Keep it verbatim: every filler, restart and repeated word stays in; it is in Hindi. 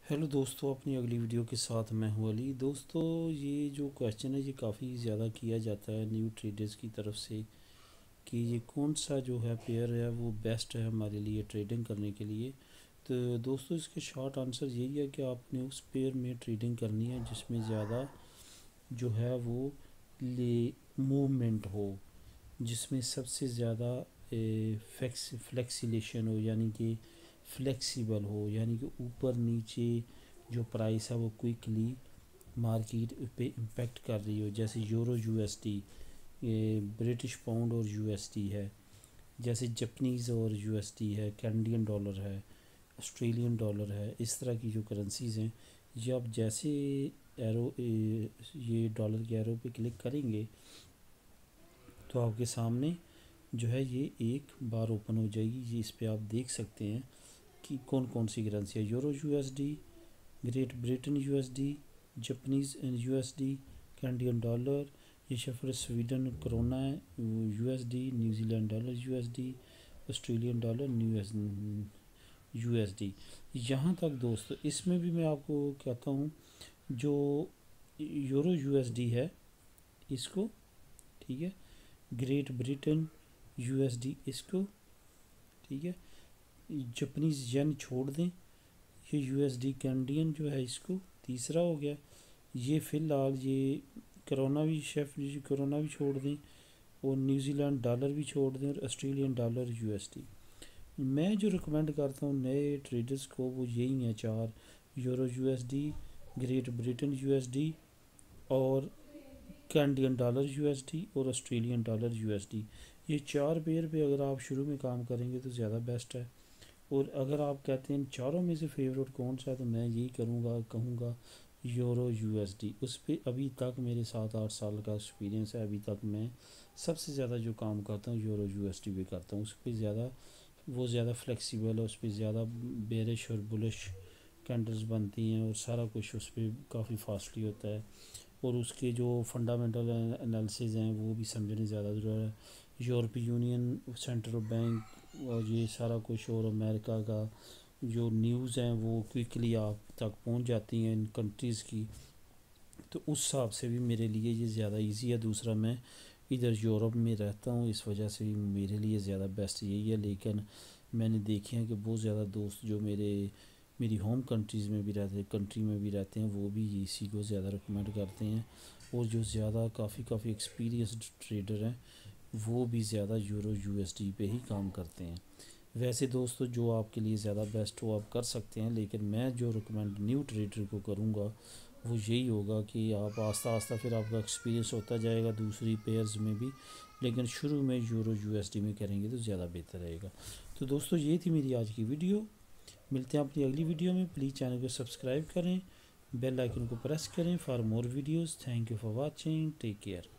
हेलो दोस्तों, अपनी अगली वीडियो के साथ मैं हूं अली। दोस्तों, ये जो क्वेश्चन है ये काफ़ी ज़्यादा किया जाता है न्यू ट्रेडर्स की तरफ से कि ये कौन सा जो है पेयर है वो बेस्ट है हमारे लिए ट्रेडिंग करने के लिए। तो दोस्तों, इसके शॉर्ट आंसर यही है कि आपने उस पेयर में ट्रेडिंग करनी है जिसमें ज़्यादा जो है वो ले मूवमेंट हो, जिसमें सबसे ज़्यादा फ्लेक्स फ्लेक्सिलेशन हो, यानी कि फ्लेक्सिबल हो, यानी कि ऊपर नीचे जो प्राइस है वो क्विकली मार्केट पे इम्पेक्ट कर रही हो। जैसे यूरो यूएसडी, ये ब्रिटिश पाउंड और यूएसडी है, जैसे जापानीज़ और यूएसडी है, कैनेडियन डॉलर है, ऑस्ट्रेलियन डॉलर है। इस तरह की जो करेंसीज़ हैं, ये आप जैसे एरो ये डॉलर के एरो पे क्लिक करेंगे तो आपके सामने जो है ये एक बार ओपन हो जाएगी। ये इस पे आप देख सकते हैं कि कौन कौन सी करेंसी है। Euro USD, Great Britain USD, Japanese USD, Canadian dollar, ये शफर स्वीडन करोना है USD, New Zealand dollar USD, Australian dollar new USD. यहाँ तक दोस्तों, इसमें भी मैं आपको कहता हूँ जो यूरो यूएसडी है इसको, ठीक है, ग्रेट ब्रिटेन यूएसडी इसको, ठीक है, जापानीज़ येन छोड़ दें, ये यूएसडी कैनेडियन जो है इसको तीसरा हो गया। ये फ़िलहाल ये करोना भी शेफ करोना भी छोड़ दें, और न्यूजीलैंड डॉलर भी छोड़ दें, और ऑस्ट्रेलियन डॉलर यूएसडी। मैं जो रिकमेंड करता हूँ नए ट्रेडर्स को वो यही हैं चार: euro USD, Great Britain USD, और कैनेडियन डॉलर यूएसडी, और ऑस्ट्रेलियन डॉलर यूएसडी। ये चार पेयर पे अगर आप शुरू में काम करेंगे तो ज़्यादा बेस्ट है। और अगर आप कहते हैं चारों में से फेवरेट कौन सा है, तो मैं यही करूँगा कहूँगा यूरो यूएसडी। उस पर अभी तक मेरे सात आठ साल का एक्सपीरियंस है। अभी तक मैं सबसे ज़्यादा जो काम करता हूँ यूरो यूएसडी पे करता हूँ। उस पर ज़्यादा वो ज़्यादा फ्लेक्सिबल है, उस पर ज़्यादा बेरिश और बुलिश कैंडल्स बनती हैं, और सारा कुछ उस पर काफ़ी फास्टली होता है। और उसके जो फंडामेंटल एनालिसिस हैं वो भी समझने ज़्यादा ज़रूरत है। यूरोपीय यूनियन, सेंट्रल बैंक और ये सारा कुछ, और अमेरिका का जो न्यूज़ हैं वो क्विकली आप तक पहुंच जाती हैं इन कंट्रीज़ की, तो उस हिसाब से भी मेरे लिए ये ज़्यादा इजी है। दूसरा, मैं इधर यूरोप में रहता हूँ, इस वजह से भी मेरे लिए ज़्यादा बेस्ट यही है। लेकिन मैंने देखे हैं कि बहुत ज़्यादा दोस्त जो मेरे मेरी होम कंट्रीज़ में भी रहते कंट्री में भी रहते हैं वो भी इसी को ज़्यादा रिकमेंड करते हैं। और जो ज़्यादा काफ़ी काफ़ी एक्सपीरियंस्ड ट्रेडर हैं वो भी ज़्यादा यूरो यूएसडी पे ही काम करते हैं। वैसे दोस्तों, जो आपके लिए ज़्यादा बेस्ट हो आप कर सकते हैं, लेकिन मैं जो रिकमेंड न्यू ट्रेडर को करूँगा वो यही होगा कि आप आस्ता आस्ता फिर आपका एक्सपीरियंस होता जाएगा दूसरी पेयर्स में भी, लेकिन शुरू में यूरो यूएसडी में करेंगे तो ज़्यादा बेहतर रहेगा। तो दोस्तों, ये थी मेरी आज की वीडियो। मिलते हैं अपनी अगली वीडियो में। प्लीज़ चैनल को सब्सक्राइब करें, बेल आइकन को प्रेस करें for more videos. Thank you for watching, take care.